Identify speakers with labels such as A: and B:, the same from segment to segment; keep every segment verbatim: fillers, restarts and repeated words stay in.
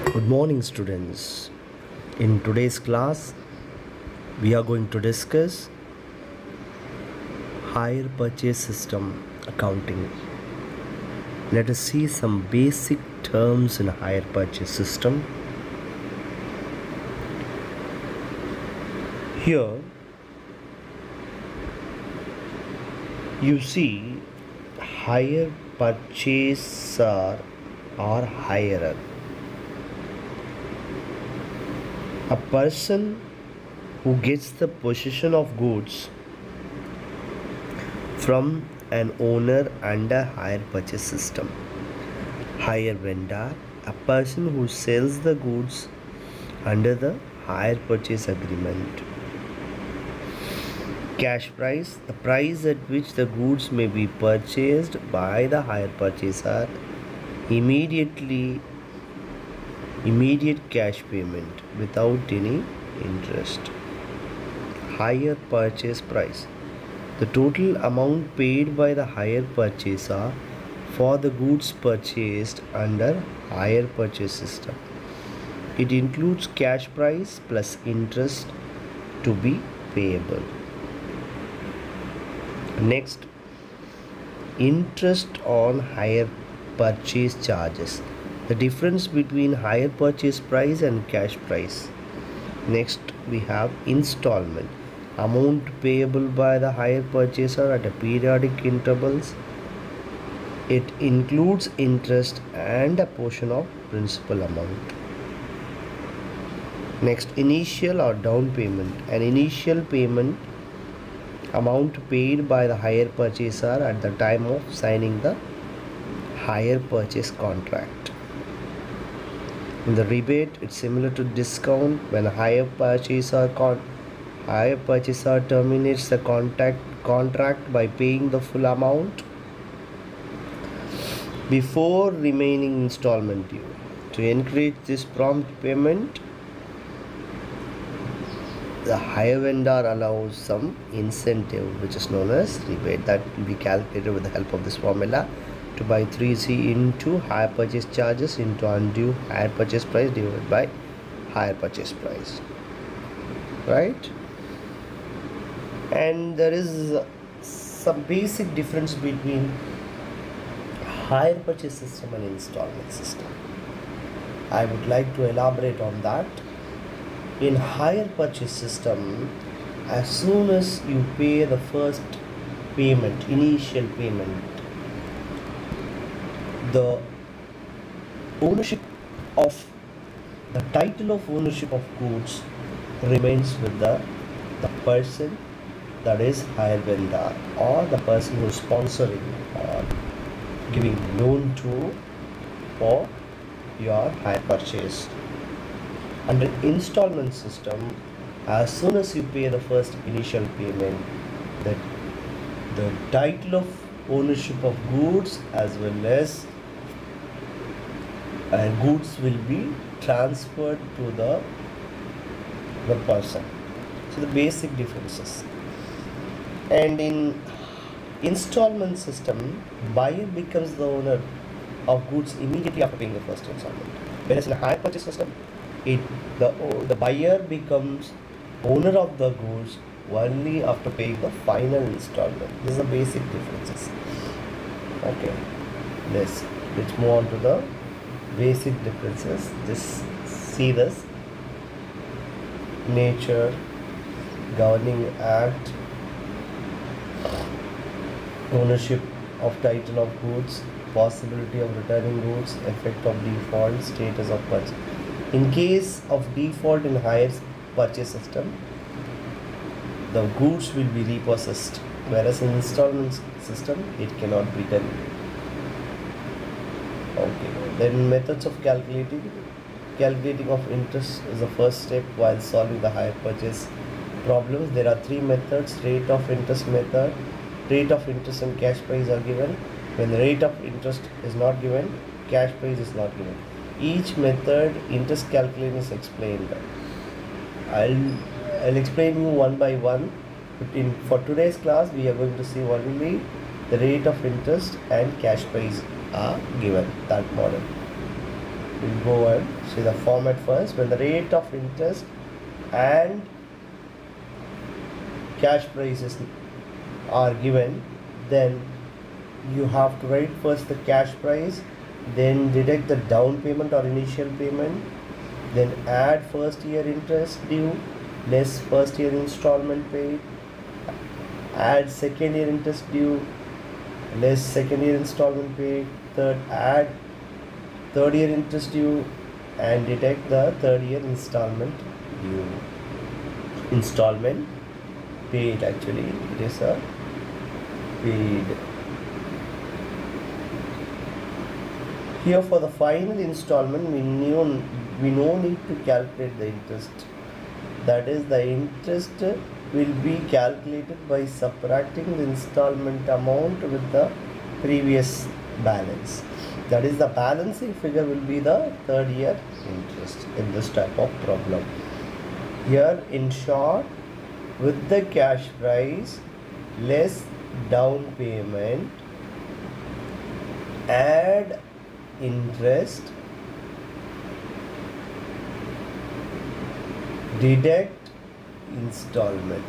A: Good morning, students. In today's class, we are going to discuss hire purchase system accounting. Let us see some basic terms in hire purchase system. Here, you see hire purchaser or hirer. A person who gets the possession of goods from an owner under hire purchase system. Hire vendor, a person who sells the goods under the hire purchase agreement. Cash price, the price at which the goods may be purchased by the hire purchaser immediately immediate cash payment without any interest. Hire purchase price, the total amount paid by the hire purchaser for the goods purchased under hire purchase system. It includes cash price plus interest to be payable. Next, interest on hire purchase charges, the difference between hire purchase price and cash price. Next, we have installment, amount payable by the hire purchaser at a periodic intervals. It includes interest and a portion of principal amount. Next, initial or down payment, an initial payment amount paid by the hire purchaser at the time of signing the hire purchase contract. In the rebate, it's similar to discount. When a hire purchaser con hire purchaser terminates the contract contract by paying the full amount before remaining installment due. To encourage this prompt payment, the hire vendor allows some incentive which is known as rebate that will be calculated with the help of this formula to buy three C into hire purchase charges into undue hire purchase price divided by hire purchase price, right? And there is some basic difference between hire purchase system and installment system. I would like to elaborate on that. In hire purchase system, as soon as you pay the first payment, initial payment, the ownership of the title of ownership of goods remains with the, the person, that is hire vendor, or the person who is sponsoring or giving loan to for your hire purchase. Under installment system, as soon as you pay the first initial payment, the, the title of ownership of goods as well as uh, goods will be transferred to the, the person. So the basic differences. And in installment system, buyer becomes the owner of goods immediately after paying the first installment. Whereas in a hire purchase system, it the the buyer becomes owner of the goods only after paying the final installment. This is the basic differences. Okay, let's let's move on to the basic differences. This see this nature, governing act, ownership of title of goods, possibility of returning goods, effect of default, status of purchase. In case of default in hire purchase system, the goods will be repossessed, whereas in installment system it cannot be done. Okay, then methods of calculating. Calculating of interest is the first step while solving the hire purchase problems. There are three methods: rate of interest method, rate of interest and cash price are given. When the rate of interest is not given, cash price is not given. Each method interest calculation is explained. I'll I'll explain you one by one. But in for today's class, we are going to see only the rate of interest and cash price are given, that model. we'll go and see the format first. When the rate of interest and cash prices are given, then you have to write first the cash price, then deduct the down payment or initial payment, then add first year interest due less first year installment paid, add second year interest due less second year installment paid, third add third year interest due and deduct the third year installment due. Installment paid, actually it is a paid. Here for the final installment, we know we no need to calculate the interest. That is, the interest will be calculated by subtracting the installment amount with the previous balance. That is, the balancing figure will be the third year interest in this type of problem. Here, in short, with the cash price less down payment, add interest, deduct installment.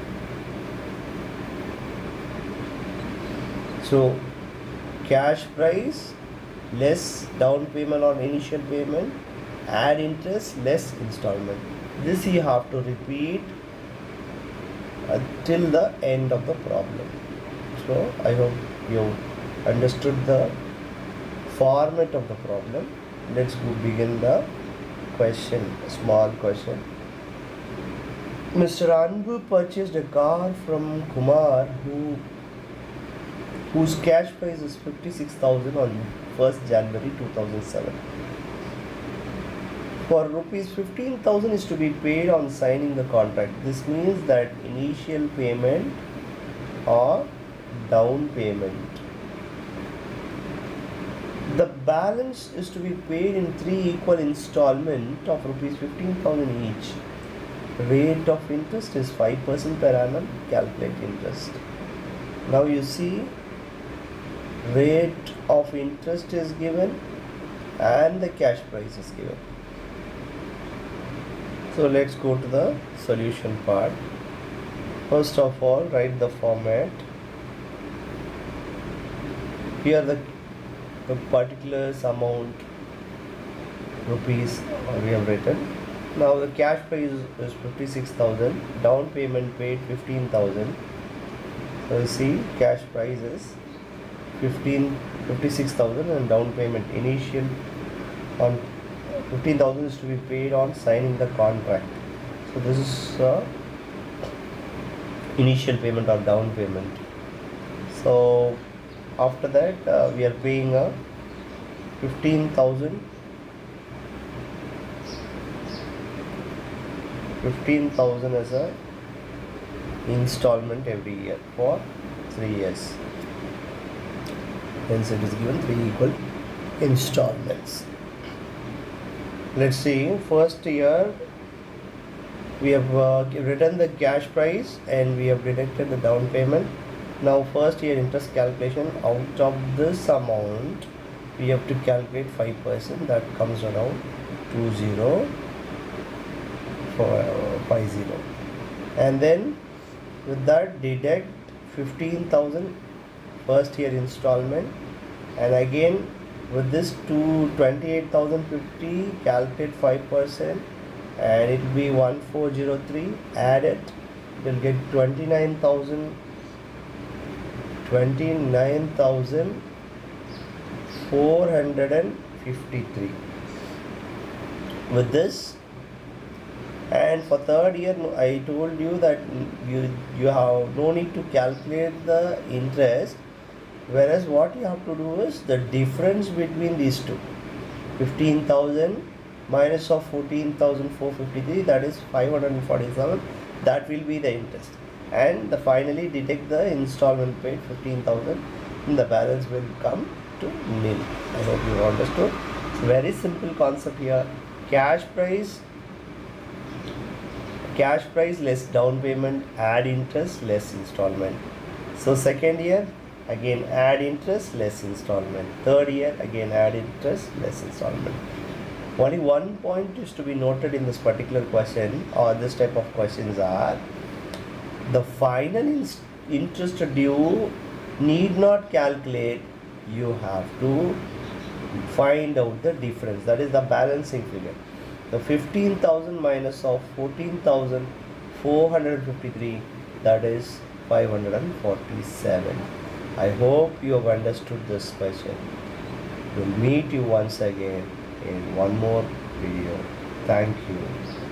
A: So cash price less down payment or initial payment, add interest less installment. This you have to repeat until the end of the problem. So I hope you understood the format of the problem. Let's go begin the question, a small question. Mister Anbu purchased a car from Kumar who whose cash price is fifty-six thousand on first January two thousand seven. For rupees fifteen thousand is to be paid on signing the contract. This means that initial payment or down payment. The balance is to be paid in three equal installments of rupees fifteen thousand each. Rate of interest is five percent per annum. Calculate interest. Now you see, rate of interest is given and the cash price is given. So let's go to the solution part. First of all, write the format. Here the, the particulars amount rupees we have written. Now the cash price is fifty-six thousand, down payment paid fifteen thousand. So you see, cash price is fifty-six thousand and down payment initial on fifteen thousand is to be paid on signing the contract. So this is uh, initial payment or down payment. So after that uh, we are paying a fifteen thousand fifteen thousand as a installment every year for three years. Hence it is given three equal installments. Let's see, first year we have uh, written the cash price and we have deducted the down payment. Now first year interest calculation, out of this amount we have to calculate five percent, that comes around two zero for uh, five zero, and then with that deduct fifteen thousand first year installment, and again with this to twenty-eight thousand fifty calculate five percent and it will be one four zero three, add it, you will get twenty-nine thousand twenty-nine thousand four hundred fifty-three. With this, and for third year I told you that you you have no need to calculate the interest, whereas what you have to do is the difference between these two, fifteen thousand minus of fourteen thousand four hundred fifty-three, that is five hundred forty-seven, that will be the interest, and the finally deduct the installment paid fifteen thousand, and the balance will come to nil. I hope you understood. It's a very simple concept here. Cash price cash price less down payment, add interest less installment. So second year again add interest less installment, third year again add interest less installment. Only one point is to be noted in this particular question or this type of questions are the final interest due need not calculate, you have to find out the difference, that is the balancing figure. The fifteen thousand minus of fourteen thousand four hundred fifty-three, that is five hundred forty-seven. I hope you have understood this question. We'll meet you once again in one more video. Thank you.